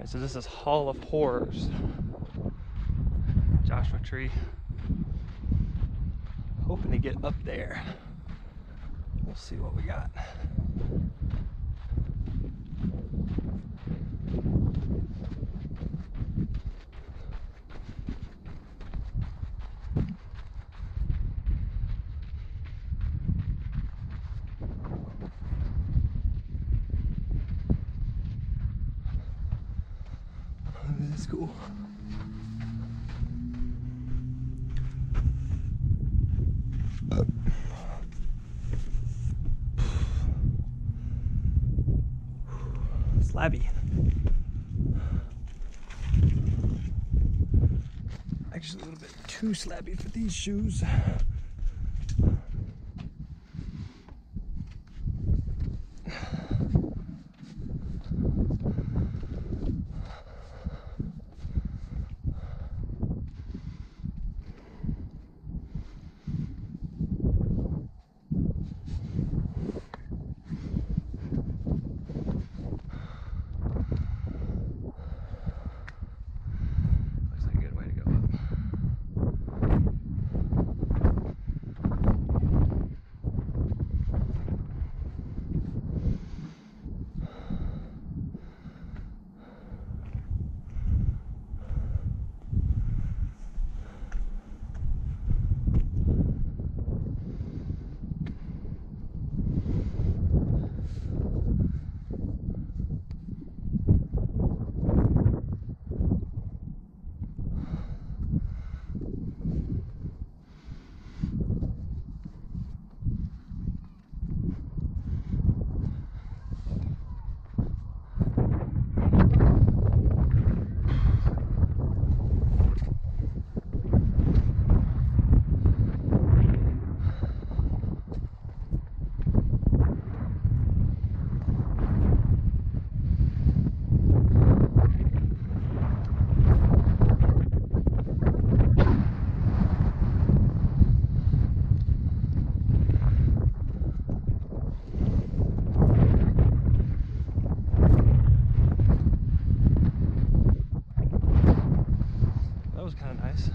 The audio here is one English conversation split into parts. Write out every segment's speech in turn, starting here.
Alright, so this is Hall of Horrors. Joshua Tree. Hoping to get up there. We'll see what we got. This is cool. Slabby. Actually a little bit too slabby for these shoes. Was kind of nice.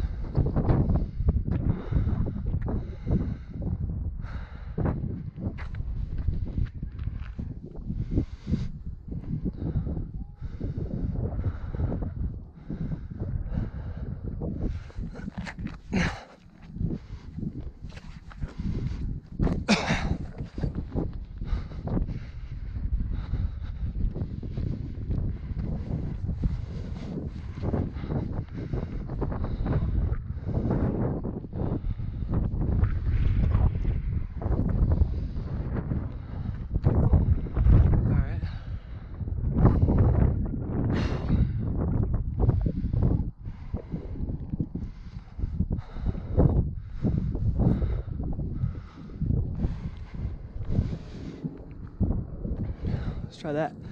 Let's try that.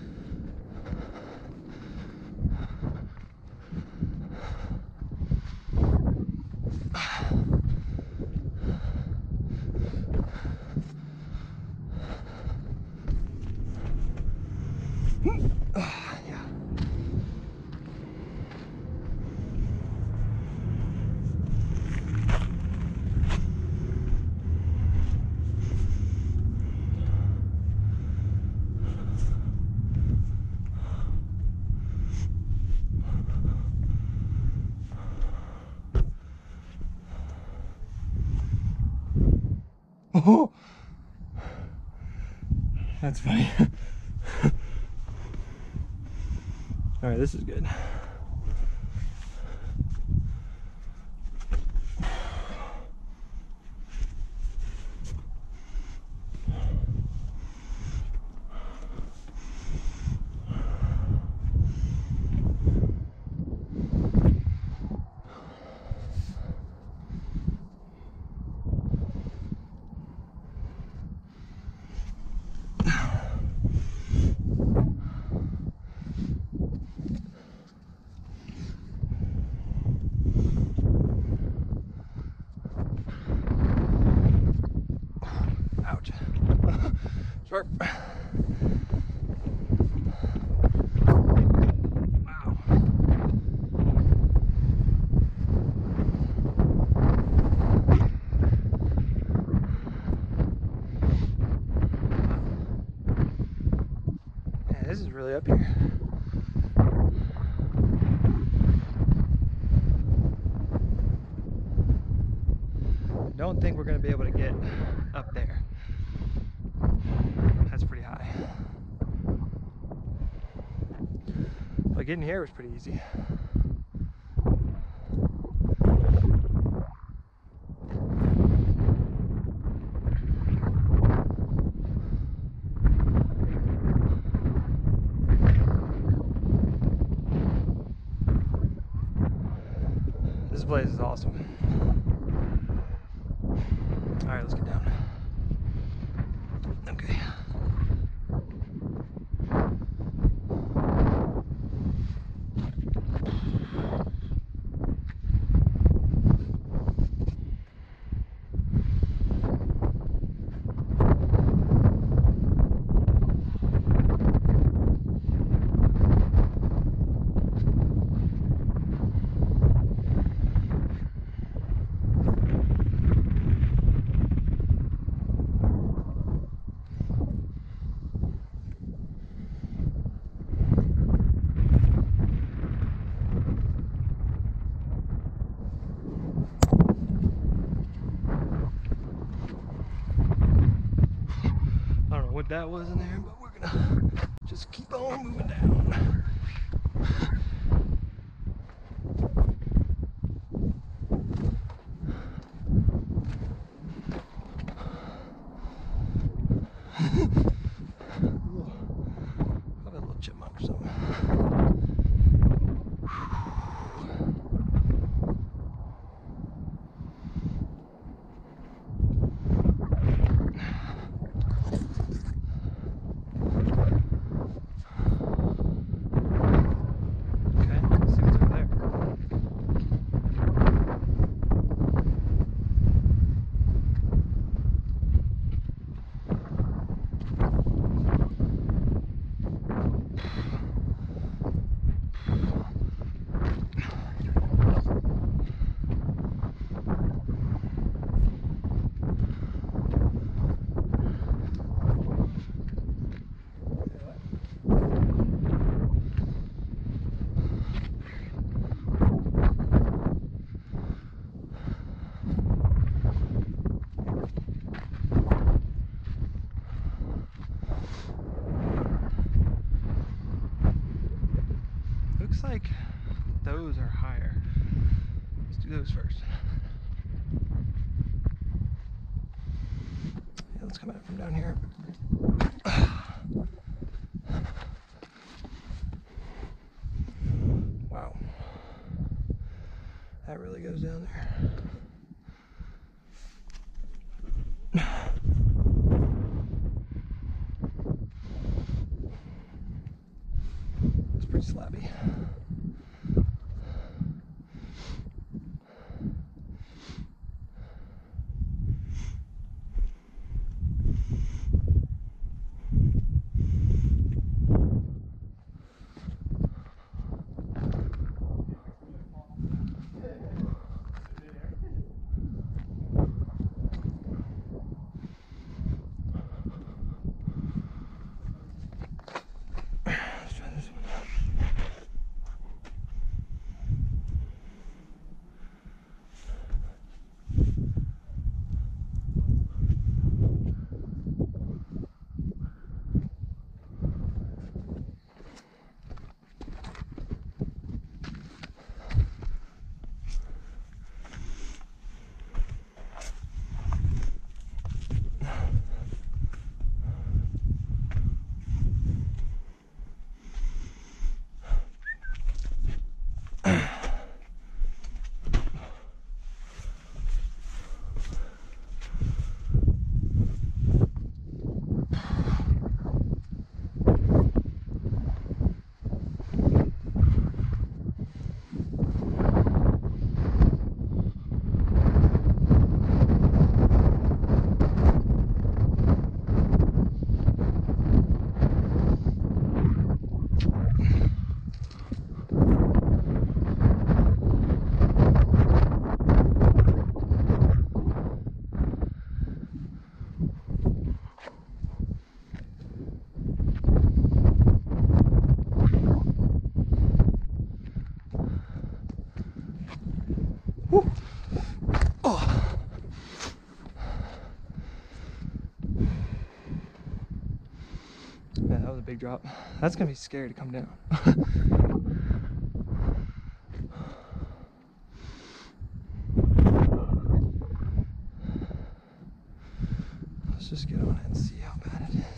Oh, that's funny. All right, this is good. Sharp. Wow. really up here. Don't think we're going to be able to get up there. That's pretty high. But getting here was pretty easy. This place is awesome. All right, let's get down. Okay. I don't know what that was in there, but we're gonna just keep on moving down. Probably a little chipmunk or something. Looks like those are higher. Let's do those first. Yeah, let's come at it from down here. Wow. That really goes down there. It's pretty slabby. big drop. That's gonna be scary to come down. Let's just get on it and see how bad it is.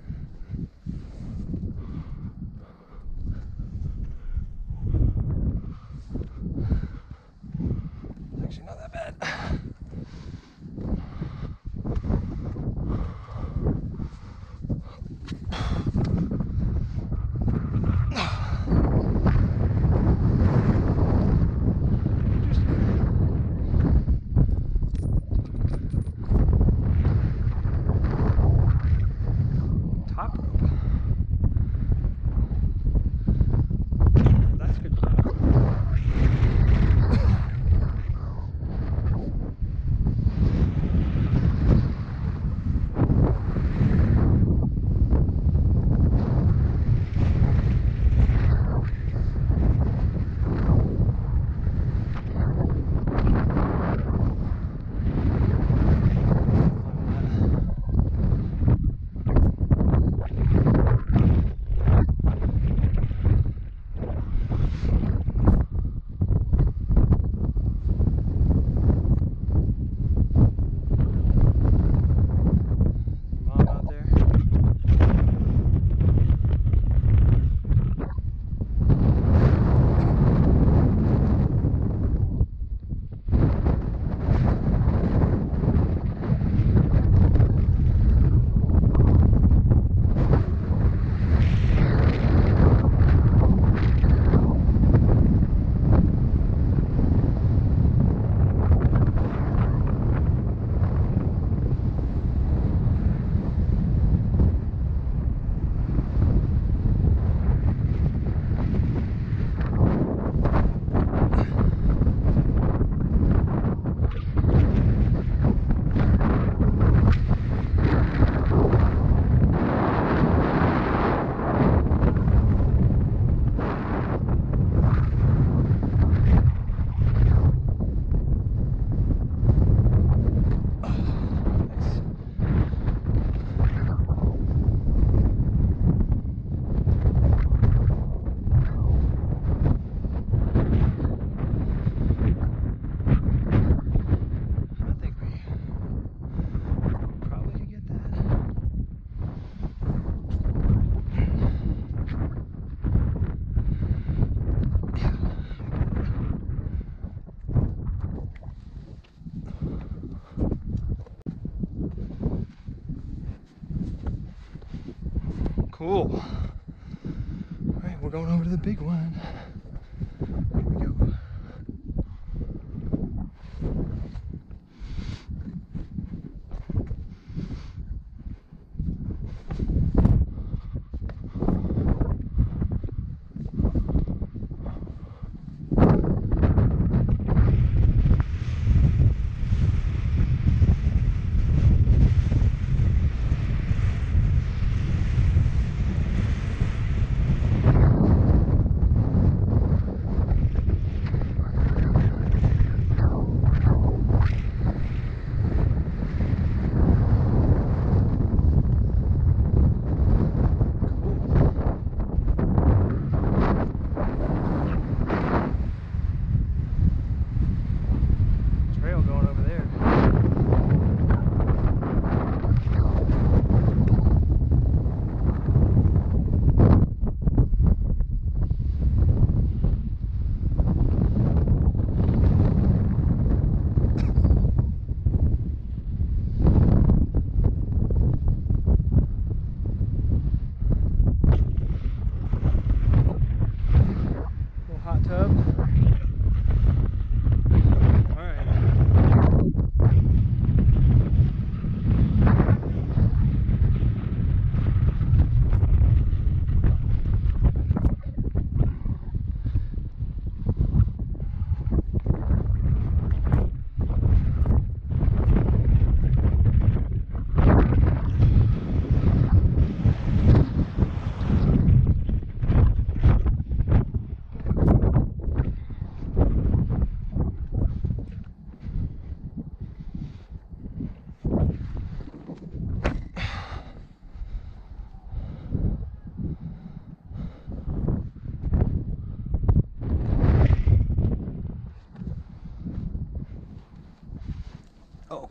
It's actually not that bad. Top rope. That's good. Cool. All right, we're going over to the big one. Here we go.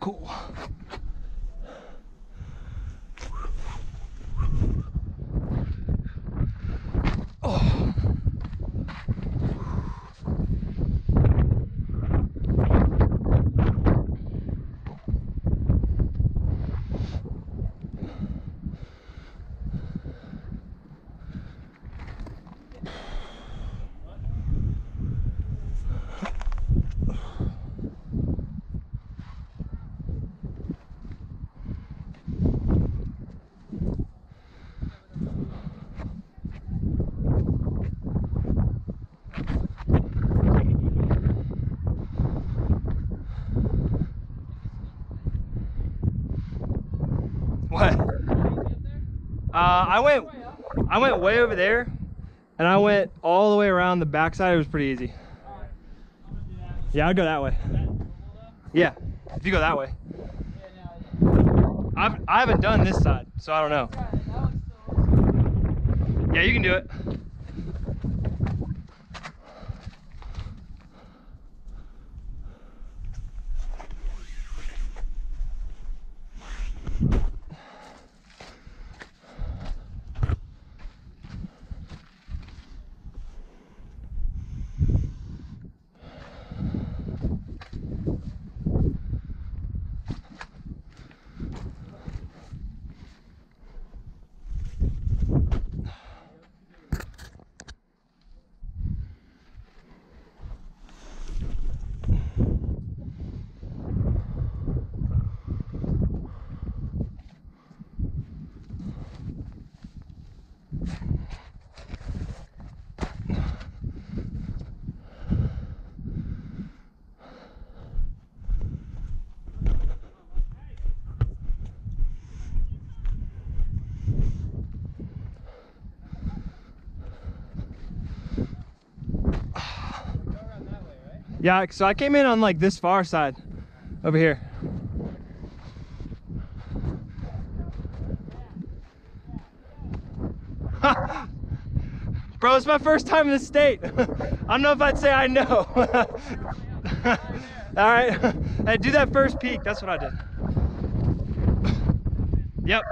cool. Oh. What? I went way over there, and I went all the way around the backside. It was pretty easy. Yeah, I'd go that way. Yeah, if you go that way. I haven't done this side, so I don't know. Yeah, you can do it. Yeah, so I came in on like this far side over here. Bro, it's my first time in the state. I don't know if I'd say I know. All right, hey, do that first peak. That's what I did. Yep.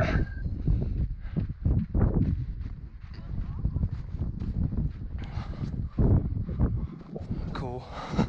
Cool.